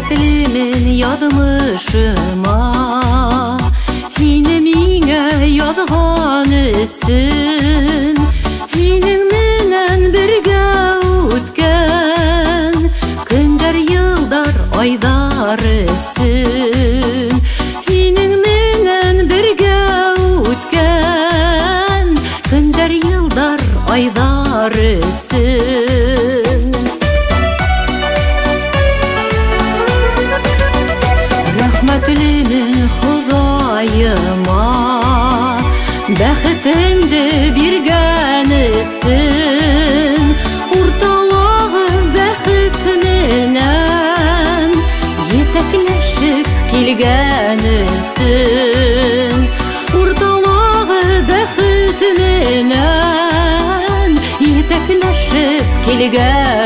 Рәхмәтлемен ядмышыма, һине миңа ядган өсөн. Һинең менән бергә үткән көндәр, елдар, айдар өсөн. Һинең менән бергә үткән көндәр, елдар, айдар өсөн. Рәхмәтлемен Ходаема, бәхетемде биргән өсөн. Урталыгы бәхет менән етәкләшеп килгән өсөн. Урталыгы бәхет менән етәкләшеп килгән